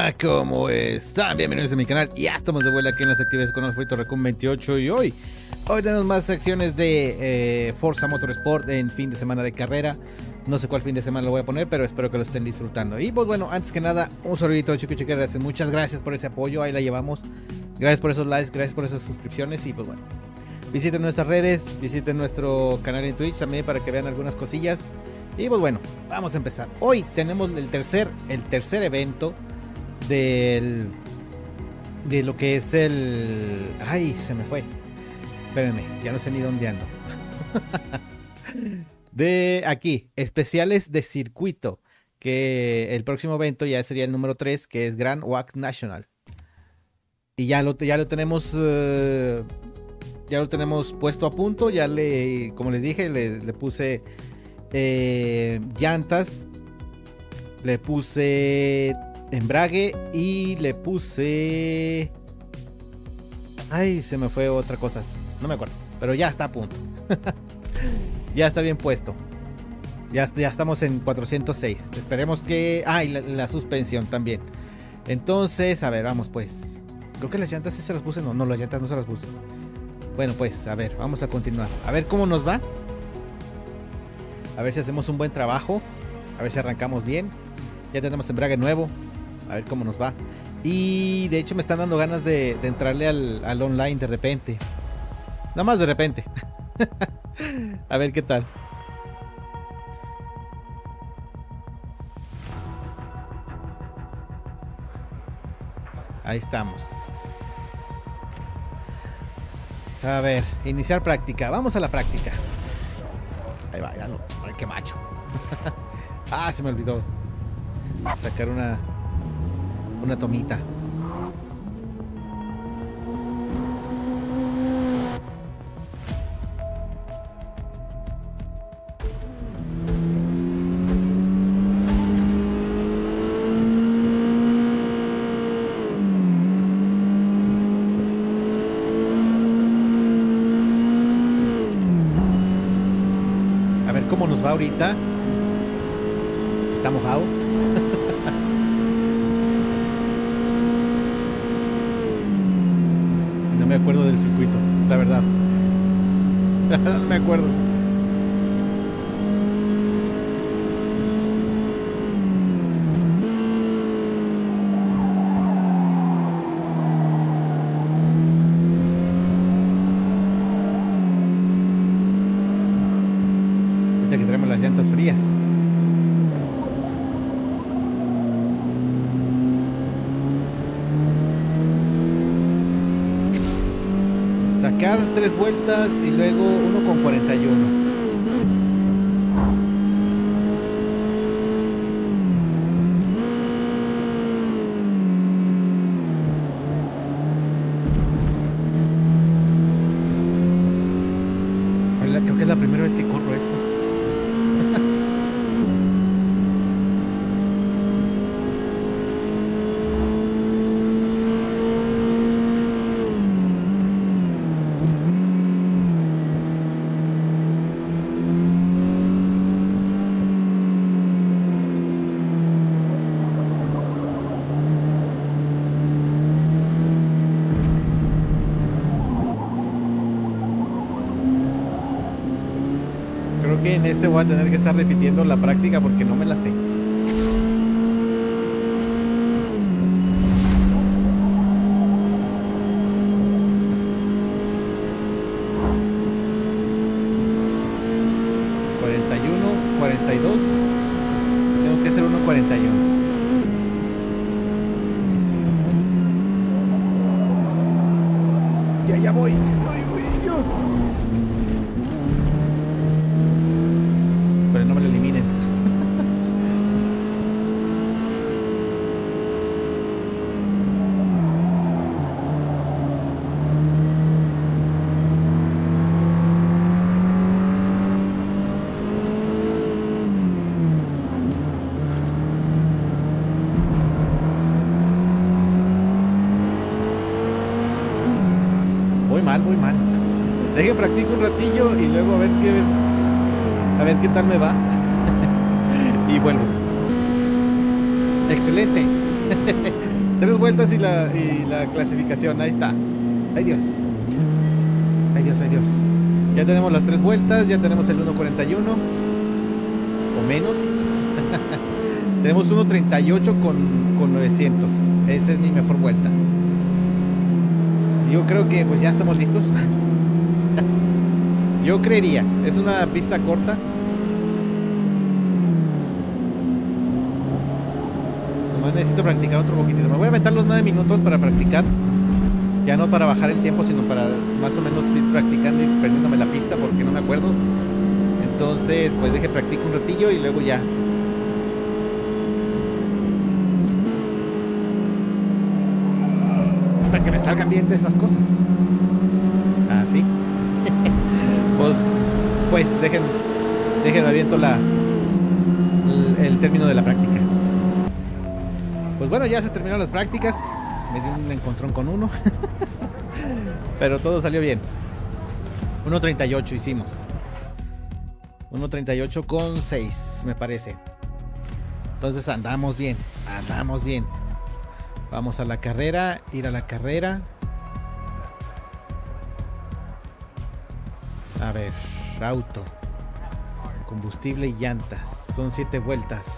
Hola, ¿cómo están? Bienvenidos a mi canal. Ya estamos de vuelta aquí en las actividades con Alfredo Raccoon 28 y hoy tenemos más secciones de Forza Motorsport en fin de semana de carrera. No sé cuál fin de semana lo voy a poner, pero espero que lo estén disfrutando. Y pues bueno, antes que nada, un saludito a Chico Chiqueras. Muchas gracias por ese apoyo, ahí la llevamos. Gracias por esos likes, gracias por esas suscripciones y pues bueno, visiten nuestras redes, visiten nuestro canal en Twitch también para que vean algunas cosillas. Y pues bueno, vamos a empezar. Hoy tenemos el tercer evento de lo que es el... Ay, se me fue. Espérenme, ya no sé ni dónde ando. De aquí, especiales de circuito, que el próximo evento ya sería el número 3, que es Grand WAC National. Y ya lo tenemos puesto a punto. Ya como les dije, le puse llantas, le puse embrague y le puse... Ay, se me fue otra cosa, no me acuerdo, pero ya está a punto. Ya está bien puesto. Ya estamos en 406. Esperemos que... Ah, y la suspensión también. Entonces, a ver, vamos pues. Creo que las llantas sí se las puse. No, las llantas no se las puse. Bueno, pues, a ver, vamos a continuar. A ver cómo nos va. A ver si hacemos un buen trabajo. A ver si arrancamos bien. Ya tenemos embrague nuevo. A ver cómo nos va. Y de hecho me están dando ganas de entrarle al online de repente. Nada más de repente. A ver qué tal. Ahí estamos. A ver, iniciar práctica. Vamos a la práctica. Ahí va, ya no. Ay, qué macho. Ah, se me olvidó sacar una tomita. A ver cómo nos va ahorita. Está mojado. No me acuerdo del circuito, la verdad. No me acuerdo. Ahorita que traemos las llantas frías. Sacar 3 vueltas y luego 1,41. Creo que es la primera vez que corro esto. Creo que en este voy a tener que estar repitiendo la práctica porque no me la sé. ...41, 42... tengo que hacer 1,41. Ya voy. Pero no me lo eliminen. Voy mal. Deje practico un ratillo y luego a ver qué tal me va. Y vuelvo. Excelente. 3 vueltas y la clasificación. Ahí está. Ay Dios. Ay Dios, ay Dios. Ya tenemos las 3 vueltas. Ya tenemos el 1.41. O menos. Tenemos 1.38 con 900. Esa es mi mejor vuelta. Yo creo que pues ya estamos listos. Yo creería. Es una pista corta. Necesito practicar otro poquitito. Me voy a meter los 9 minutos para practicar. Ya no para bajar el tiempo, sino para más o menos ir practicando y perdiéndome la pista porque no me acuerdo. Entonces, pues deje practico un ratillo y luego ya. Para que me salgan bien de estas cosas. Así. Pues dejen aviento el término de la práctica. Pues bueno, ya se terminaron las prácticas. Me dio un encontrón con uno. Pero todo salió bien. 1.38 hicimos. 1.38 con 6, me parece. Entonces andamos bien. Andamos bien. Vamos a la carrera. Ir a la carrera. A ver. Auto. Combustible y llantas. Son 7 vueltas.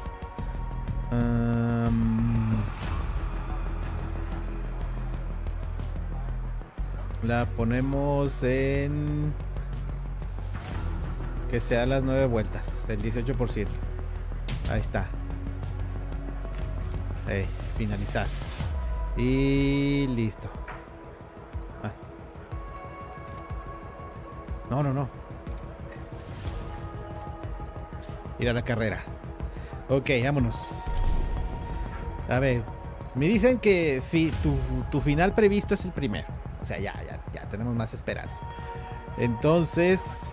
La ponemos en que sea las 9 vueltas, el 18%. Ahí está. Finalizar. Y listo. No. Ir a la carrera. Ok, vámonos. A ver, me dicen que tu final previsto es el primero. O sea, ya tenemos más esperanza. Entonces,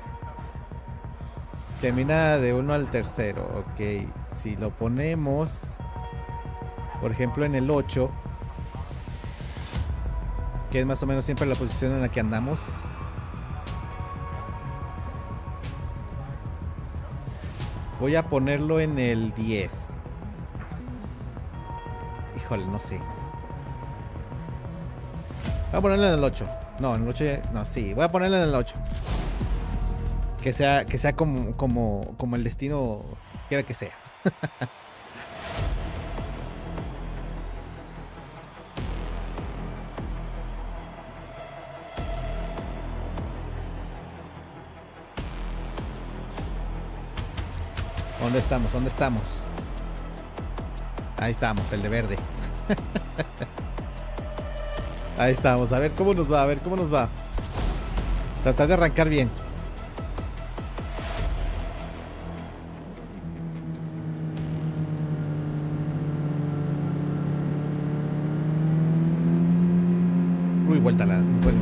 termina de 1 al tercero. Ok, si lo ponemos, por ejemplo, en el 8, que es más o menos siempre la posición en la que andamos. Voy a ponerlo en el 10. Híjole, no sé. Voy a ponerlo en el 8. No, en el 8 no, sí. Voy a ponerlo en el 8. Que sea como el destino quiera que sea. ¿Dónde estamos? ¿Dónde estamos? Ahí estamos, el de verde. Ahí estamos, a ver cómo nos va, a ver cómo nos va. Tratar de arrancar bien. Uy, vuelta la... Bueno.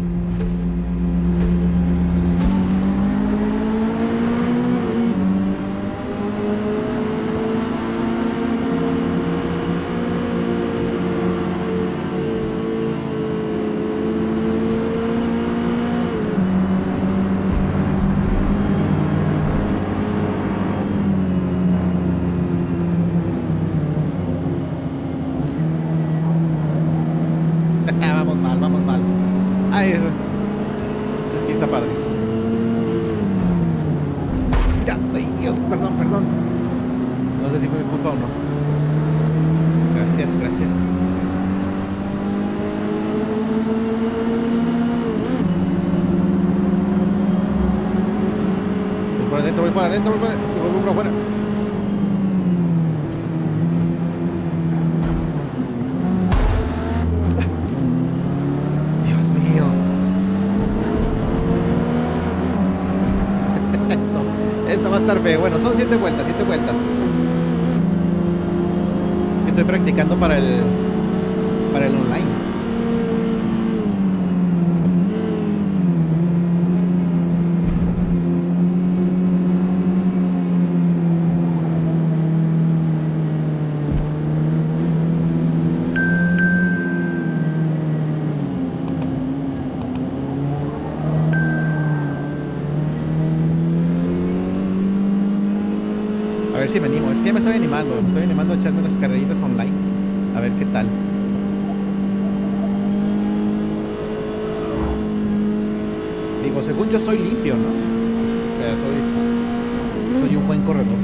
Vamos mal. Ay, eso es que está padre. Mira, ay Dios, perdón. No sé si fue mi culpa o no. Gracias. Voy por adentro, voy por afuera. Esto va a estar feo. Bueno, son 7 vueltas. Estoy practicando para el online. A ver si me animo. Es que ya me estoy animando a echarme unas carreritas online. A ver qué tal. Digo, según yo soy limpio, ¿no? O sea, soy un buen corredor.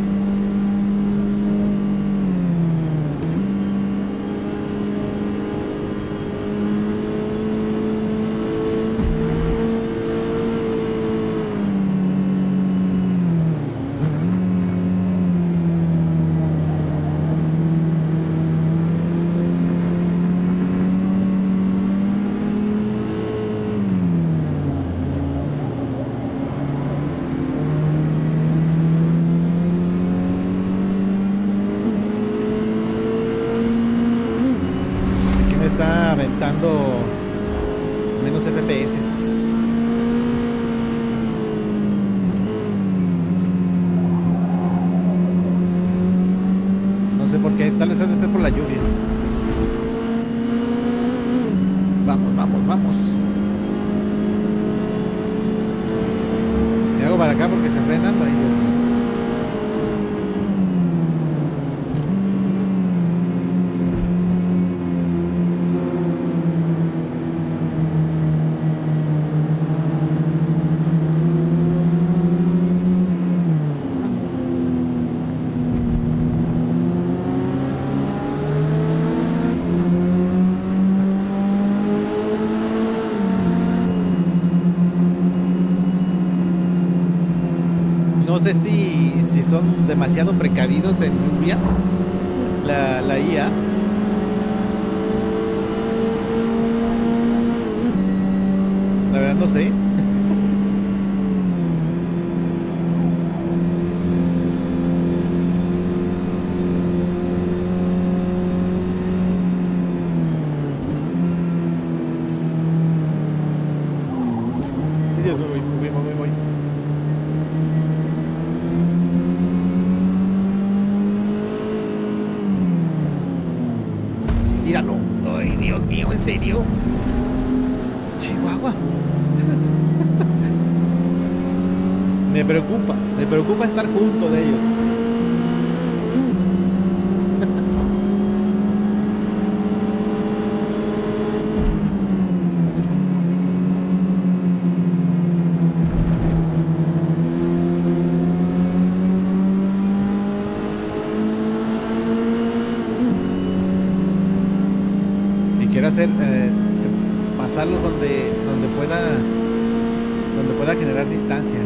Está aventando menos FPS. No sé por qué, tal vez esté por la lluvia. Vamos, vamos, vamos. Me hago para acá porque se frenan. Ay, Dios mío. No sé si son demasiado precavidos en lluvia, la IA. La verdad no sé. Dios, me voy. Míralo. Ay, Dios mío, ¿en serio? Chihuahua. Me preocupa estar junto de ellos. Quiero hacer pasarlos donde pueda generar distancia.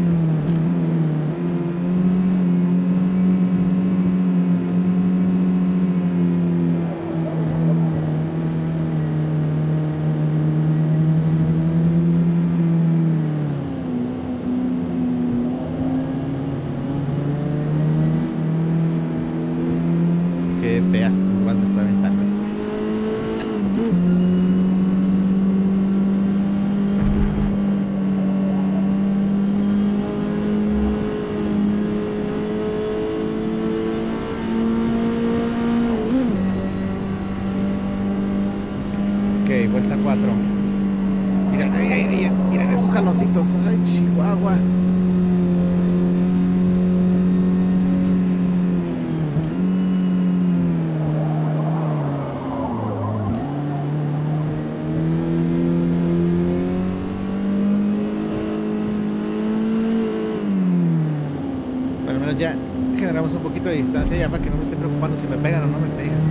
Qué feas curvas me estoy aventando. Ok, vuelta 4. Miren esos jaloncitos. Ay, Chihuahua. Bueno, al menos ya generamos un poquito de distancia ya para que no me esté preocupando si me pegan o no me pegan.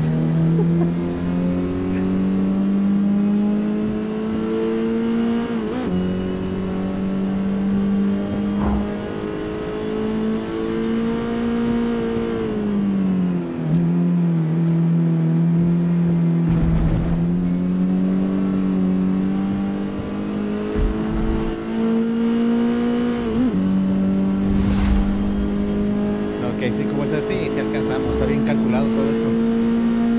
Ok, 5 vueltas, sí alcanzamos, está bien calculado todo esto.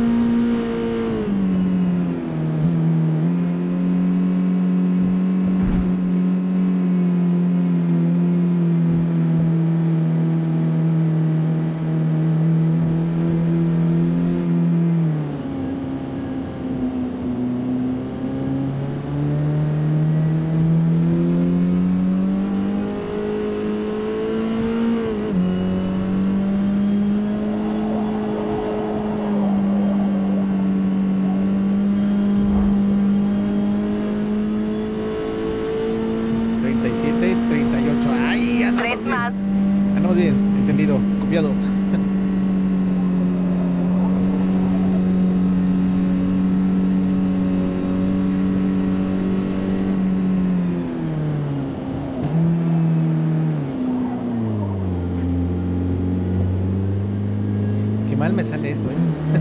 mal me sale eso,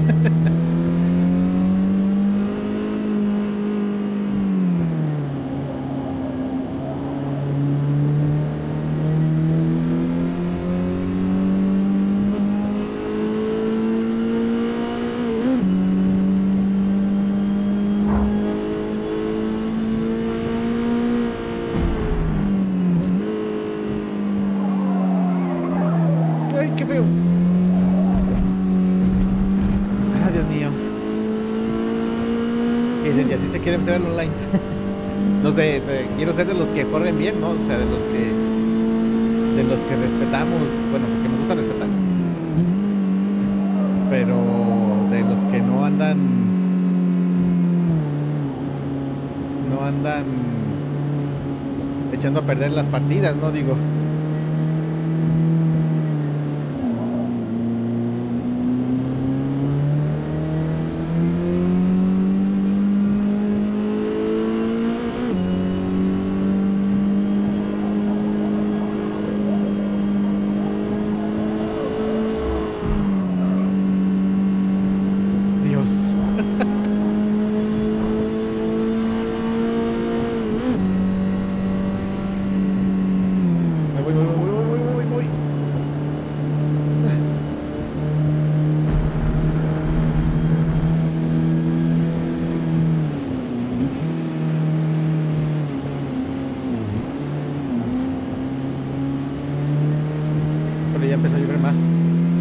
¡Ay, qué feo! ¡Ah, Dios mío! Dicen, y así se quiere meter al online. Quiero ser de los que corren bien, ¿no? O sea, de los que respetamos. Bueno, porque me gusta respetar. Pero de los que no andan echando a perder las partidas, ¿no? Digo. Dios. Voy. Pero ya empezó a llover más.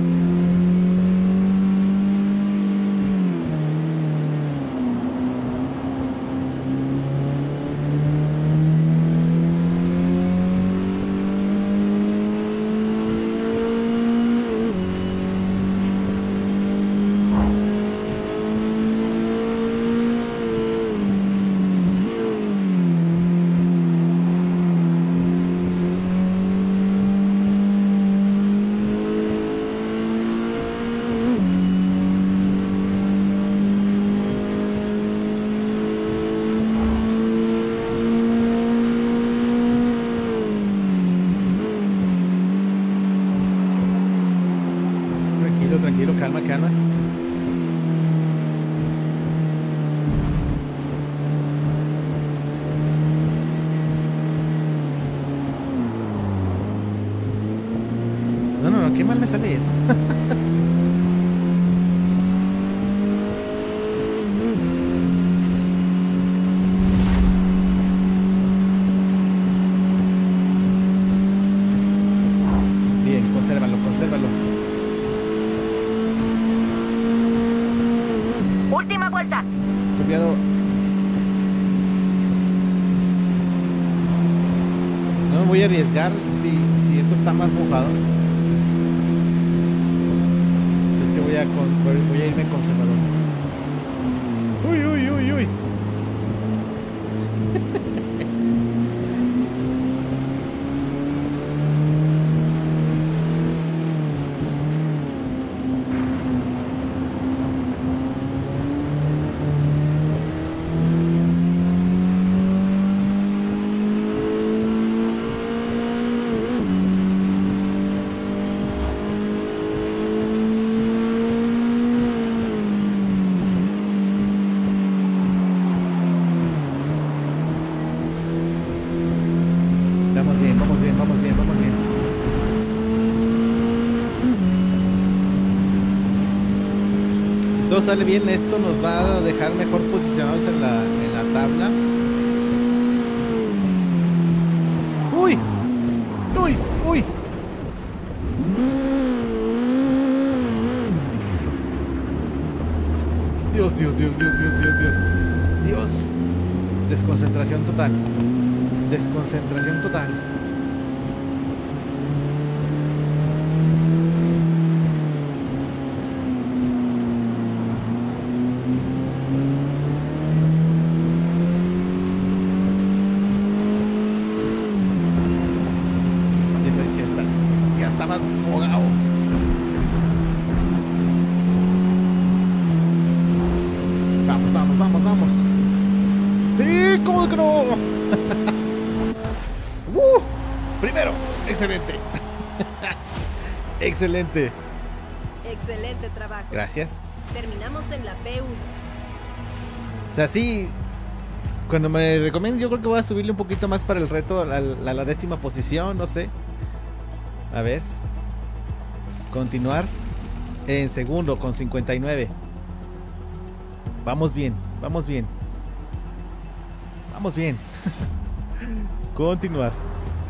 Tranquilo, calma. No, qué mal me sale eso. Bien, consérvalo. Última vuelta. Cuidado. No me voy a arriesgar si esto está más mojado. Si es que voy a irme conservador. Uy. Vamos bien. Si todo sale bien, esto nos va a dejar mejor posicionados en la tabla. ¡Uy! Dios. Desconcentración total. Si esa es que está. Ya está más mojado. Vamos. ¡Sí! ¿Cómo que no? Primero, excelente. Excelente. Excelente trabajo. Gracias. Terminamos en la P1. O sea, sí. Cuando me recomiendo, yo creo que voy a subirle un poquito más para el reto a la 10ª posición, no sé. A ver. Continuar. En segundo, con 59. Vamos bien, vamos bien. Vamos bien. Continuar.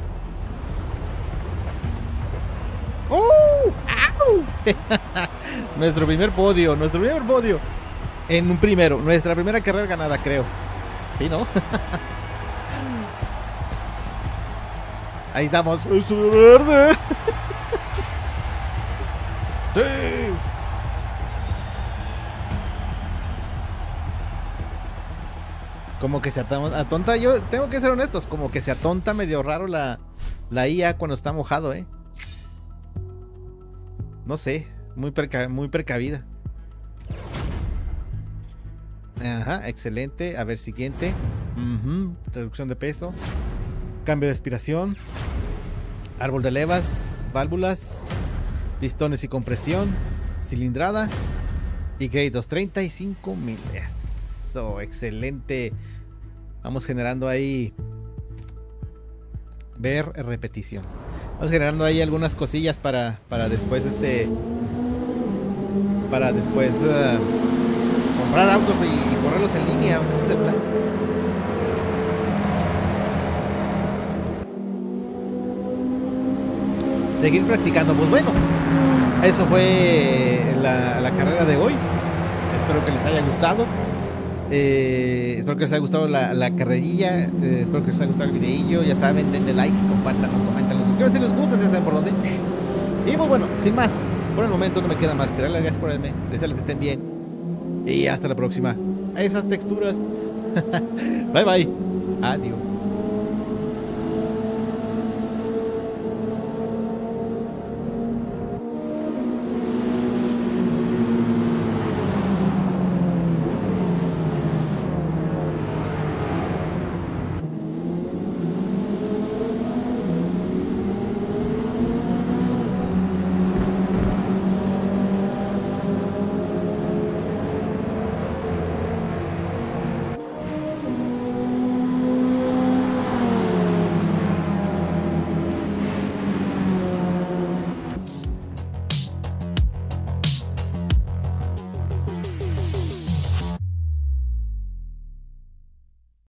¡Au! Nuestro primer podio, en un primero, nuestra primera carrera ganada, creo. Sí, ¿no? Ahí estamos. ¡Es verde! ¡Sí! Como que se atonta, yo tengo que ser honestos, como que se atonta medio raro la IA cuando está mojado, No sé, muy precavida. Ajá, excelente. A ver, siguiente. Reducción de peso. Cambio de aspiración. Árbol de levas, válvulas, pistones y compresión, cilindrada y créditos 35,000. Eso, excelente. Vamos generando ahí. Ver repetición. Vamos generando ahí algunas cosillas para después para después comprar autos y correrlos en línea. Ese es el plan. Seguir practicando. Pues bueno, eso fue la carrera de hoy. Espero que les haya gustado. Espero que les haya gustado la carrerilla. Espero que les haya gustado el videillo. Ya saben, denle like, compartan, comentan, suscríbanse si les gusta, si ya saben por dónde. Y pues bueno, sin más, por el momento no me queda más que darles las gracias por verme, desearles que estén bien. Y hasta la próxima. A esas texturas. Bye bye. Adiós.